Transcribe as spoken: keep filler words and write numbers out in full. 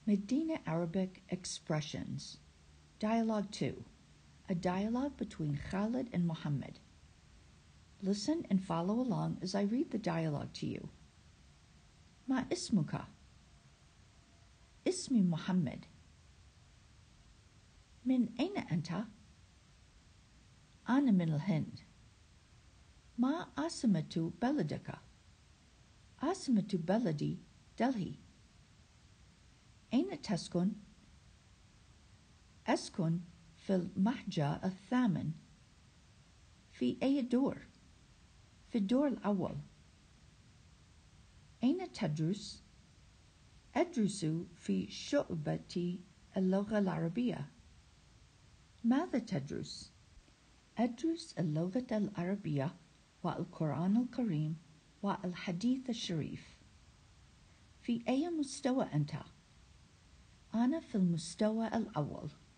Medina Arabic Expressions. Dialogue two. A dialogue between Khalid and Muhammad. Listen and follow along as I read the dialogue to you. Ma ismuka? Ismi Muhammad. Min aina anta? Ana min al-Hind. Ma asimatu beladaka? Asimatu beladi Delhi. أين تسكن؟ أسكن في المحجة الثامن. في أي دور؟ في الدور الأول. أين تدرس؟ أدرس في شعبة اللغة العربية. ماذا تدرس؟ أدرس اللغة العربية والقرآن الكريم والحديث الشريف. في أي مستوى أنت؟ أنا في المستوى الأول.